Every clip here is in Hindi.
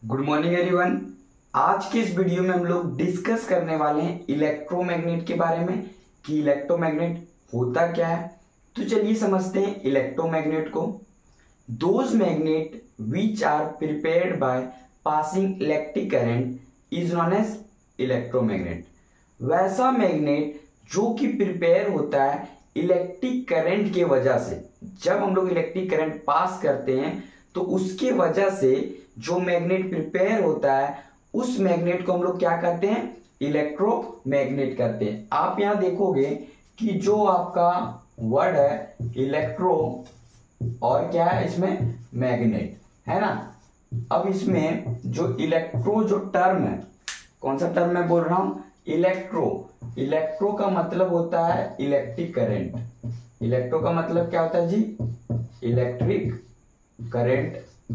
Good morning everyone. आज के इस वीडियो में हम लोग डिस्कस करने वाले हैं इलेक्ट्रोमैग्नेट के बारे में कि इलेक्ट्रोमैग्नेट होता क्या है। तो चलिए समझते हैं इलेक्ट्रोमैग्नेट को। Those magnet which are prepared by passing electric current is known as electromagnet. वैसा मैग्नेट जो कि प्रिपेयर होता है इलेक्ट्रिक करंट के वजह से। जब हम लोग इलेक्ट्रिक करंट पास करते हैं तो उसके वजह से जो मैग्नेट प्रिपेयर होता है उस मैग्नेट को हम लोग क्या कहते हैं, इलेक्ट्रोमैग्नेट कहते हैं। आप यहां देखोगे कि जो आपका वर्ड है इलेक्ट्रो और क्या है इसमें मैग्नेट है ना। अब इसमें जो इलेक्ट्रो जो टर्म है, कौन सा टर्म मैं बोल रहा हूं, इलेक्ट्रो। इलेक्ट्रो का मतलब होता है इलेक्ट्रिक करंट। इलेक्ट्रो का मतलब क्या होता है जी, इलेक्ट्रिक करंट।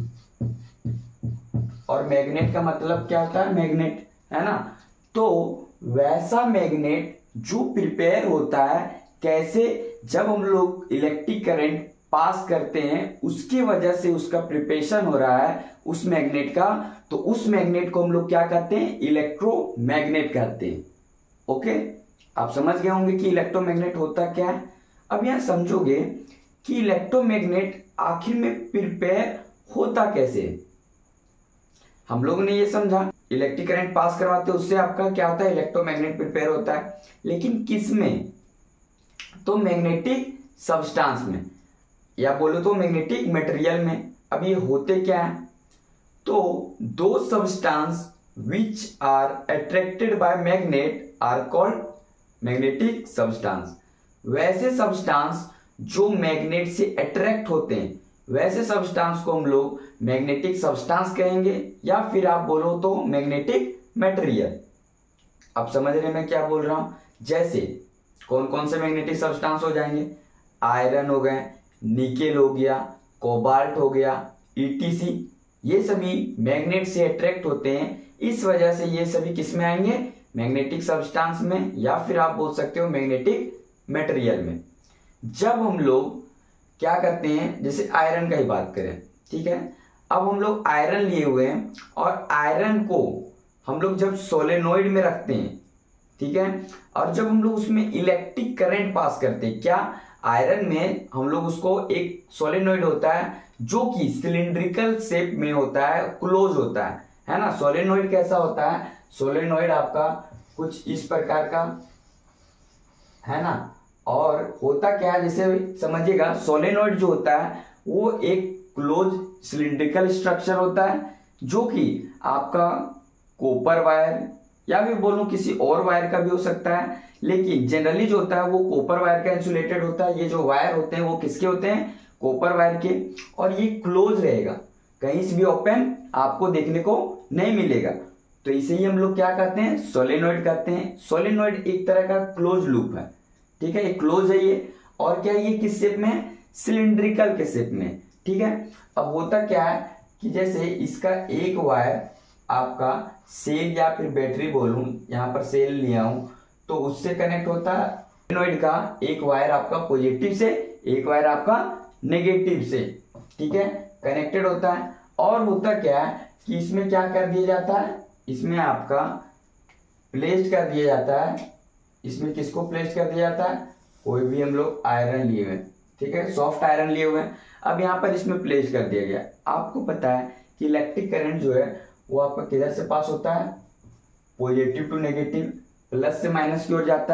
और मैग्नेट का मतलब क्या होता है, मैग्नेट, है ना। तो वैसा मैग्नेट जो प्रिपेयर होता है कैसे, जब हम लोग इलेक्ट्रिक करंट पास करते हैं उसकी वजह से उसका प्रिपरेशन हो रहा है उस मैग्नेट का, तो उस मैग्नेट को हम लोग क्या कहते हैं, इलेक्ट्रोमैग्नेट कहते हैं। ओके, आप समझ गए होंगे कि इलेक्ट्रोमैग्नेट होता क्या है। अब यहां समझोगे कि इलेक्ट्रोमैग्नेट आखिर में प्रिपेयर होता कैसे। हम लोगों ने ये समझा इलेक्ट्रिक करंट पास करवाते उससे आपका क्या होता है, इलेक्ट्रोमैग्नेट प्रिपेयर होता है। लेकिन किस में, तो मैग्नेटिक सब्सटेंस में, या बोलो तो मैग्नेटिक मटेरियल में। अब ये होते क्या है, तो those substance which are attracted by magnet are called magnetic substance. वैसे सब्सटेंस जो मैग्नेट से अट्रैक्ट होते हैं वैसे सब्सटेंस को हम लोग मैग्नेटिक सब्सटेंस कहेंगे, या फिर आप बोलो तो मैग्नेटिक मटेरियल। आप समझ रहे हैं मैं क्या बोल रहा हूं। जैसे कौन कौन से मैग्नेटिक सब्सटेंस हो जाएंगे, आयरन हो गए, निकेल हो गया, कोबाल्ट हो गया, ईटीसी। ये सभी मैग्नेट से अट्रैक्ट होते हैं, इस वजह से ये सभी किस में आएंगे, मैग्नेटिक सब्सटेंस में, या फिर आप बोल सकते हो मैग्नेटिक मटेरियल में। जब हम लोग क्या करते हैं, जैसे आयरन का ही बात करें, ठीक है। अब हम लोग आयरन लिए हुए हैं और आयरन को हम लोग जब सोलेनोइड में रखते हैं, ठीक है, और जब हम लोग उसमें इलेक्ट्रिक करंट पास करते हैं, क्या आयरन में हम लोग उसको, एक सोलेनोइड होता है जो कि सिलिंड्रिकल शेप में होता है, क्लोज होता है ना। सोलेनोइड कैसा होता है, सोलेनोइड आपका कुछ इस प्रकार का है ना। और होता क्या है, जैसे समझिएगा सोलेनोइड जो होता है वो एक क्लोज सिलिंड्रिकल स्ट्रक्चर होता है जो कि आपका कॉपर वायर या फिर बोलूं किसी और वायर का भी हो सकता है, लेकिन जनरली जो होता है वो कॉपर वायर का इंसुलेटेड होता है। ये जो वायर होते हैं वो किसके होते हैं, कॉपर वायर के। और ये क्लोज रहेगा, कहीं से भी ओपन आपको देखने को नहीं मिलेगा। तो इसे ही हम लोग क्या कहते हैं, सोलेनोइड कहते हैं। सोलेनोइड एक तरह का क्लोज लूप है, ठीक है, ये क्लोज है ये। और क्या ये किस शेप में है, सिलिंड्रिकल के शेप में, ठीक है। अब होता क्या है कि जैसे इसका एक वायर आपका सेल या फिर बैटरी बोलूं, यहां पर सेल लिया हूं, तो उससे कनेक्ट होता है। सोलेनोइड का एक वायर आपका पॉजिटिव से, एक वायर आपका नेगेटिव से, ठीक है, कनेक्टेड होता है। और होता क्या है कि इसमें क्या कर दिया जाता है, इसमें आपका प्लेस्ड कर दिया जाता है। इसमें किसको प्लेस कर दिया जाता है, कोई भी हम लोग आयरन लिए हुए हैं, ठीक है, सॉफ्ट आयरन लिए हुए हैं। अब यहाँ पर इसमें प्लेस कर दिया गया। आपको पता है कि इलेक्ट्रिक करंट जो है वो आपका किधर से पास होता है, पॉजिटिव टू नेगेटिव, प्लस से माइनस की ओर जाता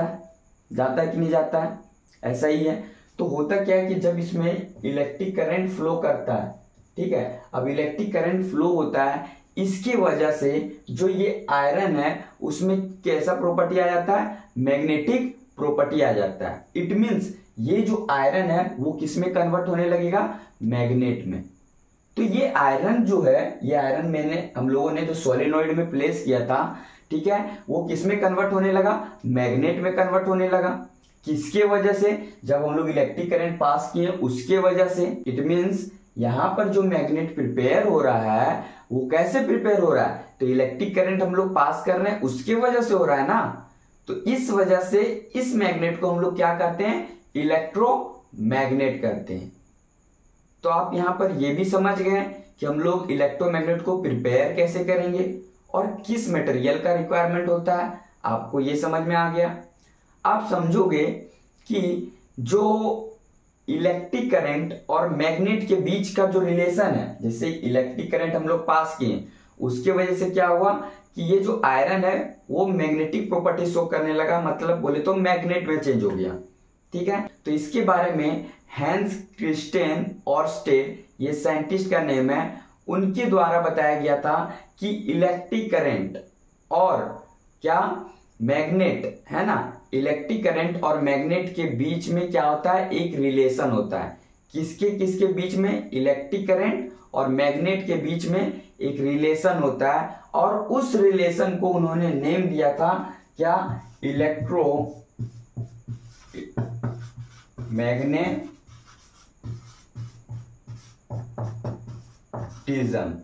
है कि नहीं जाता है, ऐसा ही है। तो होता क्या है कि जब इसमें इलेक्ट्रिक करंट फ्लो करता है, ठीक है, अब इलेक्ट्रिक करंट फ्लो होता है, इसकी वजह से जो ये आयरन है उसमें कैसा प्रॉपर्टी आ जाता है, मैग्नेटिक प्रॉपर्टी आ जाता है। इट मींस ये जो आयरन है वो किस में कन्वर्ट होने लगेगा, मैग्नेट में। तो ये आयरन जो है, ये आयरन हम लोगों ने जो सोलेनोइड में प्लेस किया था, ठीक है, वो किस में कन्वर्ट होने लगा, मैग्नेट में कन्वर्ट होने लगा। किसके वजह से, जब हम लोग इलेक्ट्रिक करंट पास किए उसके वजह से। इट मींस यहां पर जो मैग्नेट प्रिपेयर हो रहा है वो कैसे प्रिपेयर हो रहा है, तो इलेक्ट्रिक करंट हम लोग पास कर रहे हैं उसकी वजह से हो रहा है ना। तो इस वजह से इस मैग्नेट को हम लोग क्या कहते हैं, इलेक्ट्रोमैग्नेट कहते हैं। तो आप यहां पर ये भी समझ गए कि हम लोग इलेक्ट्रोमैग्नेट को प्रिपेयर कैसे करेंगे और किस मटेरियल का रिक्वायरमेंट होता है। आपको ये समझ में आ गया। आप समझोगे कि जो इलेक्ट्रिक करंट और मैग्नेट के बीच का जो रिलेशन है, जैसे इलेक्ट्रिक करंट हम लोग पास किए, उसके वजह से क्या हुआ कि ये जो आयरन है वो मैग्नेटिक प्रॉपर्टी शो करने लगा, मतलब बोले तो मैग्नेट में चेंज हो गया। ठीक है, तो इसके बारे में हैंस क्रिस्टियन ऑर्स्टेड, ये साइंटिस्ट का नेम है, उनके द्वारा बताया गया था कि इलेक्ट्रिक करंट और क्या मैग्नेट है ना, इलेक्ट्रिक करंट और मैग्नेट के बीच में क्या होता है, एक रिलेशन होता है। किसके किसके बीच में, इलेक्ट्रिक करंट और मैग्नेट के बीच में एक रिलेशन होता है, और उस रिलेशन को उन्होंने नेम दिया था क्या, इलेक्ट्रो मैग्नेटिज्म।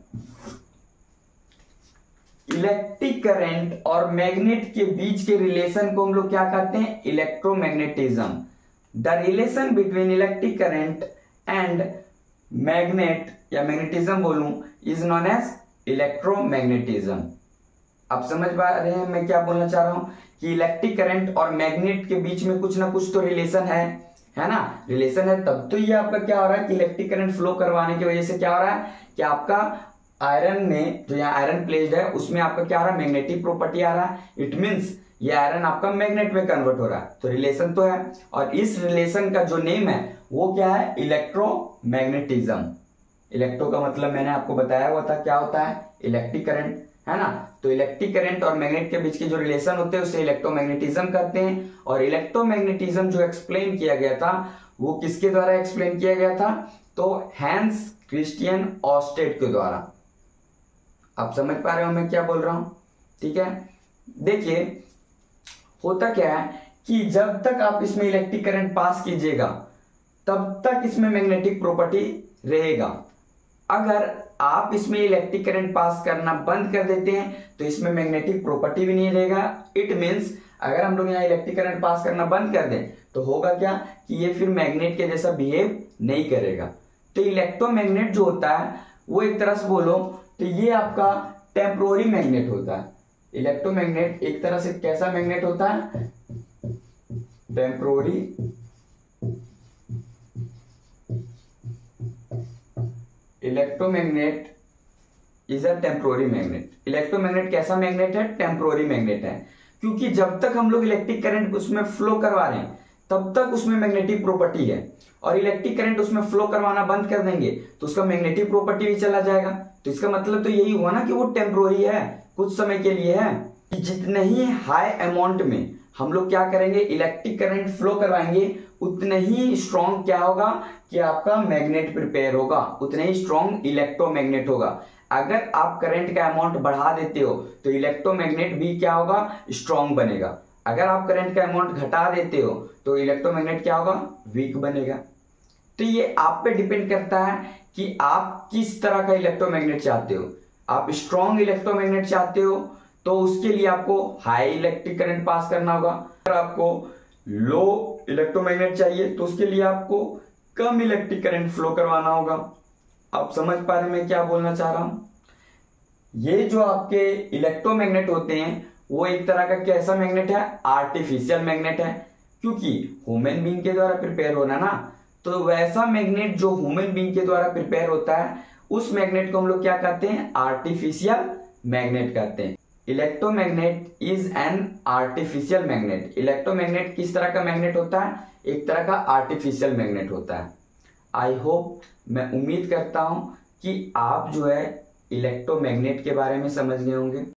इलेक्ट्रिक करंट और मैग्नेट के बीच के रिलेशन को हम लोग क्या कहते हैं, electromagnetism. The relation between electric current and magnet या मैग्नेटिज्म बोलूं इज नोन एज इलेक्ट्रोमैग्नेटिज्म। आप समझ पा रहे हैं मैं क्या बोलना चाह रहा हूं, कि इलेक्ट्रिक करंट और मैग्नेट के बीच में कुछ ना कुछ तो रिलेशन है ना, रिलेशन है, तब तो ये आपका क्या हो रहा है कि इलेक्ट्रिक करंट फ्लो करवाने की वजह से क्या हो रहा है कि आपका आयरन में जो यहाँ आयरन प्लेस्ड है उसमें आपका क्या आ रहा है, मैग्नेटिक प्रॉपर्टी आ रहा है। इट मींस ये आयरन आपका मैग्नेट में कन्वर्ट हो रहा है, तो रिलेशन तो है। और इस रिलेशन का जो नेम है वो क्या है, इलेक्ट्रोमैग्नेटिज्म। इलेक्ट्रो का मतलब मैंने आपको बताया हुआ था क्या होता है, इलेक्ट्रिक करंट, है ना। तो इलेक्ट्रिक करंट और मैग्नेट के बीच के जो रिलेशन होते हैं उसे इलेक्ट्रोमैग्नेटिज्म कहते हैं। और इलेक्ट्रोमैग्नेटिज्म जो एक्सप्लेन किया गया था वो किसके द्वारा एक्सप्लेन किया गया था, तो हैंस क्रिस्टियन ऑर्स्टेड के द्वारा। आप समझ पा रहे हो मैं क्या बोल रहा हूं, ठीक है। देखिए होता क्या है कि जब तक आप इसमें इलेक्ट्रिक करंट पास कीजिएगा तब तक इसमें मैग्नेटिक प्रॉपर्टी रहेगा। अगर आप इसमें इलेक्ट्रिक करंट पास करना बंद कर देते हैं तो इसमें मैग्नेटिक प्रॉपर्टी भी नहीं रहेगा। इट मींस अगर हम लोग यहाँ इलेक्ट्रिक करंट पास करना बंद कर दें तो होगा क्या कि ये फिर मैग्नेट के जैसा बिहेव नहीं करेगा। तो इलेक्ट्रोमैग्नेट जो होता है वो एक तरह से बोलो तो ये आपका टेम्पोररी मैग्नेट होता है। इलेक्ट्रोमैग्नेट एक तरह से कैसा मैग्नेट होता है, temporary electromagnet is a temporary magnet. Electromagnet कैसा मैग्नेट है, टेम्पोररी मैग्नेट है, क्योंकि जब तक हम लोग इलेक्ट्रिक करंट उसमें फ्लो करवा रहे हैं तब तक उसमें मैग्नेटिक प्रॉपर्टी है, और इलेक्ट्रिक करंट उसमें फ्लो करवाना बंद कर देंगे तो उसका मैग्नेटिक प्रॉपर्टी भी चला जाएगा। तो इसका मतलब तो यही हुआ ना कि वो टेम्पोररी है, कुछ समय के लिए है। कि जितने ही हाई अमाउंट में हम लोग क्या करेंगे, इलेक्ट्रिक करंट फ्लो करवाएंगे, उतने ही स्ट्रॉन्ग क्या होगा कि आपका मैग्नेट प्रिपेयर होगा, उतने ही स्ट्रॉन्ग इलेक्ट्रोमैग्नेट होगा। अगर आप करंट का अमाउंट बढ़ा देते हो तो इलेक्ट्रोमैग्नेट भी क्या होगा, स्ट्रॉन्ग बनेगा। अगर आप करंट का अमाउंट घटा देते हो तो इलेक्ट्रोमैग्नेट क्या होगा, वीक बनेगा। तो ये आप पे डिपेंड करता है कि आप किस तरह का इलेक्ट्रोमैग्नेट चाहते हो। आप स्ट्रॉन्ग इलेक्ट्रोमैग्नेट चाहते हो तो उसके लिए आपको हाई इलेक्ट्रिक करंट पास करना होगा। अगर आपको लो इलेक्ट्रोमैग्नेट चाहिए तो उसके लिए आपको कम इलेक्ट्रिक करंट फ्लो करवाना होगा। आप समझ पा रहे हैं मैं क्या बोलना चाह रहा हूं। ये जो आपके इलेक्ट्रोमैग्नेट होते हैं वो एक तरह का कैसा मैग्नेट है, आर्टिफिशियल मैग्नेट है, क्योंकि ह्यूमन बीइंग के द्वारा प्रिपेयर होना ना। तो वैसा मैग्नेट जो ह्यूमन बीइंग के द्वारा प्रिपेयर होता है उस मैग्नेट को हम लोग क्या कहते हैं, आर्टिफिशियल मैग्नेट कहते हैं। Electromagnet is an artificial magnet. Electromagnet किस तरह का मैग्नेट होता है, एक तरह का आर्टिफिशियल मैग्नेट होता है। आई होप, मैं उम्मीद करता हूं कि आप जो है इलेक्ट्रोमैग्नेट के बारे में समझ गए होंगे।